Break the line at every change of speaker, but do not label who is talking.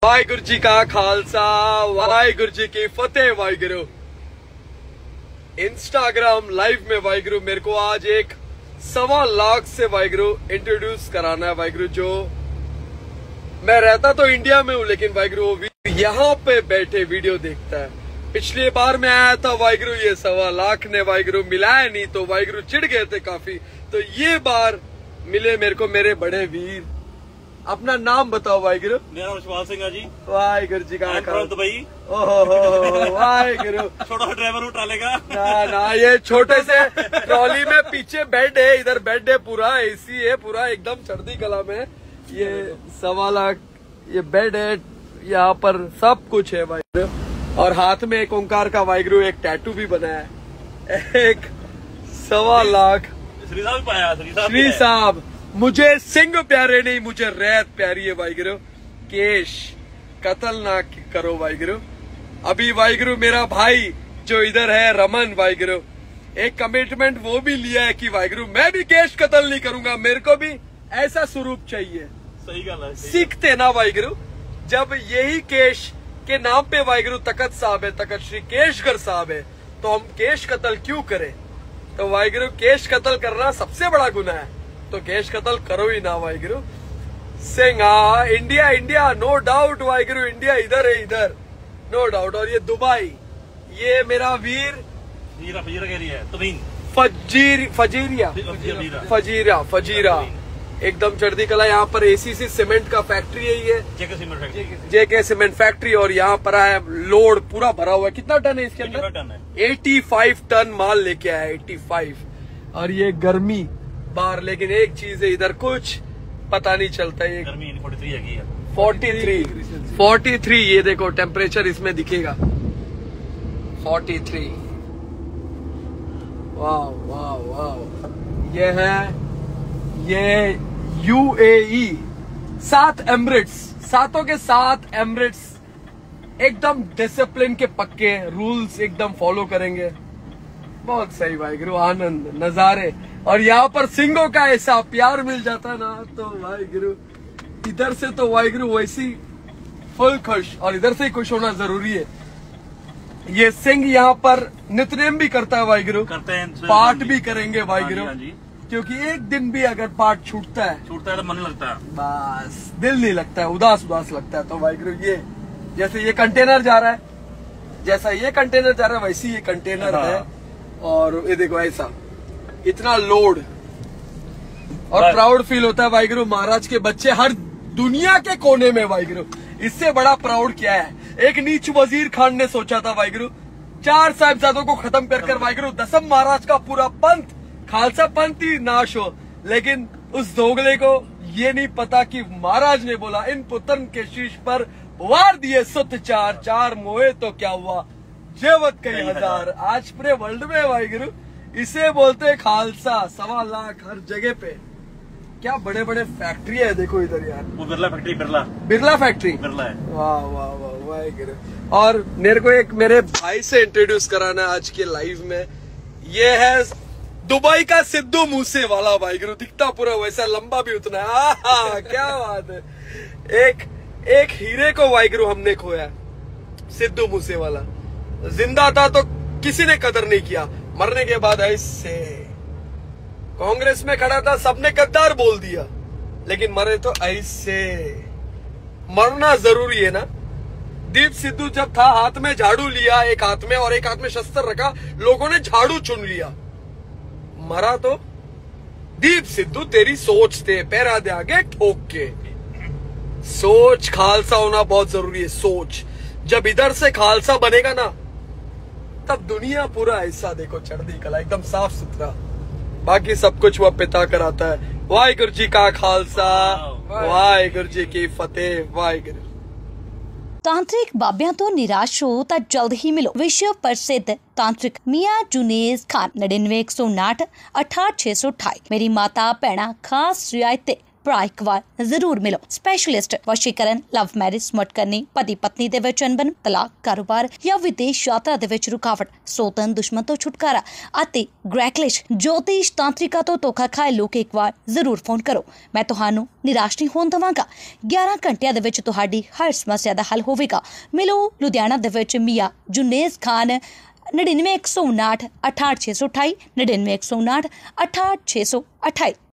वाहिगुरु जी का खालसा वाहिगुरु जी की फतेह। Waheguru Instagram live में वाहिगुरु मेरे को आज एक 1.25 लाख से वाहिगुरु इंट्रोड्यूस कराना है। वाहिगुरु जो मैं रहता तो इंडिया में हूँ, लेकिन वाहिगुरु वो यहाँ पे बैठे वीडियो देखता है। पिछली बार मैं आया था वाहिगुरु, ये 1.25 लाख ने वाहिगुरु मिलाया नहीं, तो वाहिगुरु चिढ़ गए थे काफी। तो ये बार मिले मेरे को मेरे बड़े वीर। अपना नाम बताओ वाहिगुरु।
मेरा नाम शिवाल सिंह है जी।
वाहिगुरु जी का
दुबई।
ओहो वाहिगुरु।
छोटा सा ड्राइवर हूँ ट्राले का।
ना ये छोटे से ट्रॉली में पीछे बेड है, इधर बेड है, पूरा एसी है, पूरा एकदम चढ़ती कला में। ये 1.25 लाख ये बेड है, यहाँ पर सब कुछ है वाहिगुरु। और हाथ में एक ओंकार का वाहिगुरु एक टैटू भी बनाया है। एक 1.25 लाख
श्री साहब पाया।
श्री साहब मुझे सिंह प्यारे नहीं, मुझे रैत प्यारी है वाहिगुरु। केश कत्ल ना करो वाहिगुरु। अभी वाहिगुरु मेरा भाई जो इधर है रमन वाहिगुरु, एक कमिटमेंट वो भी लिया है कि वाहिगुरु मैं भी केश कत्ल नहीं करूंगा, मेरे को भी ऐसा स्वरूप चाहिए।
सही गल है।
सीखते ना वाहिगुरु, जब यही केश के नाम पे वाहिगुरु तखत साहब है, तखत श्री केशगढ़ साहब है, तो हम केश कत्ल क्यों करें? तो वाहिगुरु केश कत्ल करना सबसे बड़ा गुनाह है, तो केश कत्ल करो ही ना Waheguru. Singh India India no doubt Waheguru, India इधर है, इधर नो डाउट। और ये दुबई, ये मेरा वीर फजीरा एकदम चढ़ती कला। यहाँ पर एसीसी सीमेंट का फैक्ट्री है, ये जेके सीमेंट फैक्ट्री। और यहाँ पर है लोड पूरा भरा हुआ है। कितना टन है इसके अंदर? 85 टन माल लेके आया, 85। और ये गर्मी बाहर, लेकिन एक चीज है इधर कुछ पता नहीं चलता। ये 43 ये देखो टेम्परेचर इसमें दिखेगा 43। वाह वाह वाह। ये है ये UAE 7 एमिरेट्स, सातों के 7 एमिरेट्स एकदम डिसिप्लिन के पक्के, रूल्स एकदम फॉलो करेंगे। बहुत सही वाहिगुरु, आनंद नजारे। और यहाँ पर सिंगों का ऐसा प्यार मिल जाता ना, तो वाहिगुरु इधर से तो वाहिगुरु वैसी फुल खुश, और इधर से ही खुश होना जरूरी है। ये सिंह यहाँ पर नित्यनेम भी करता है वाहिगुरु,
करते हैं,
पाठ भी करेंगे वाहिगुरु,
हाँ जी।
क्योंकि एक दिन भी अगर पाठ छूटता है
तो मन नहीं लगता,
बस दिल नहीं लगता है, उदास उदास लगता है। तो वाहिगुरु ये जैसे ये कंटेनर जा रहा है, जैसा ये कंटेनर जा रहा है वैसे ये कंटेनर है। और ये देखो ऐसा इतना लोड, और प्राउड फील होता है वाहिगुरु। महाराज के बच्चे हर दुनिया के कोने में वाहिगुरु, इससे बड़ा प्राउड क्या है? एक नीच वजीर खान ने सोचा था वाहिगुरु 4 साहिबजादों को खत्म कर वाहिगुरु 10म महाराज का पूरा पंथ खालसा पंथ ही नाश हो, लेकिन उस दोगले को ये नहीं पता कि महाराज ने बोला इन पुत्रन के शीश पर वार दिए सुत 4 मोए तो क्या हुआ जेवत कई हजार। आज पूरे वर्ल्ड में वाहिगुरु इसे बोलते खालसा। 1.25 लाख हर जगह पे, क्या बड़े बड़े फैक्ट्री है देखो इधर यार।
वो बिरला फैक्ट्री,
बिरला फैक्ट्री
बिरला है।
वाह वाह वाह वाहिगुरु। और मेरे को एक मेरे भाई से इंट्रोड्यूस कराना आज के लाइव में। ये है दुबई का सिद्धू मूसे वाला वाहिगुरु, दिखता पूरा वैसा, लंबा भी उतना है। क्या बात है। एक हीरे को वाहिगुरु हमने खोया, सिद्धू मूसे वाला। जिंदा था तो किसी ने कदर नहीं किया, मरने के बाद ऐसे कांग्रेस में खड़ा था, सबने गद्दार बोल दिया, लेकिन मरे तो ऐसे। मरना जरूरी है ना। दीप सिद्धू जब था, हाथ में झाड़ू लिया एक हाथ में, और एक हाथ में शस्त्र रखा, लोगों ने झाड़ू चुन लिया। मरा तो दीप सिद्धू तेरी सोच थे, पैरा दे आगे ठोक के। सोच खालसा होना बहुत जरूरी है। सोच जब इधर से खालसा बनेगा ना, तब दुनिया पूरा ऐसा देखो चढ़ती कला, एकदम साफ सुथरा। बाकी सब कुछ वह पिता कराता है। वाहिगुरु जी का खालसा वाहिगुरु जी की फतेह। वाहिगुरु।
तांत्रिक बाबियां तो निराश हो तो जल्द ही मिलो विश्व प्रसिद्ध तांत्रिक मियां जुनेज खान 99 159 68 628। मेरी माता भैणा खास रियायतें ਭਰਾ ਇੱਕ ਵਾਰ ਜ਼ਰੂਰ ਮਿਲੋ। ਸਪੈਸ਼ਲਿਸਟ ਵਸ਼ੀਕਰਨ, ਲਵ ਮੈਰਿਜ, ਸਮਟ ਕਰਨੀ, ਪਤੀ ਪਤਨੀ ਦੇ ਵਿੱਚ ਅਣਬਣ, ਤਲਾਕ, ਕਾਰੋਬਾਰ ਜਾਂ ਵਿਦੇਸ਼ ਯਾਤਰਾ ਦੇ ਵਿੱਚ ਰੁਕਾਵਟ, ਸੋਤਨ ਦੁਸ਼ਮਣ ਤੋਂ ਛੁਟਕਾਰਾ ਅਤੇ ਗ੍ਰੈਕਲਿਸ਼ ਜੋਤਿਸ਼ ਤਾਂਤਰਿਕਾ ਤੋਂ ਧੋਖਾ ਖਾਏ ਲੋਕ ਇੱਕ ਵਾਰ ਜ਼ਰੂਰ ਫੋਨ ਕਰੋ। ਮੈਂ ਤੁਹਾਨੂੰ ਨਿਰਾਸ਼ ਨਹੀਂ ਹੋਣ ਦੇਵਾਂਗਾ। 11 ਘੰਟਿਆਂ ਦੇ ਵਿੱਚ ਤੁਹਾਡੀ ਹਰ ਸਮੱਸਿਆ ਦਾ ਹੱਲ ਹੋਵੇਗਾ। ਮਿਲੋ ਲੁਧਿਆਣਾ ਦੇ ਵਿੱਚ ਮੀਆਂ ਜੁਨੇਜ਼ ਖਾਨ 99 159 68 628 99 159 68 628।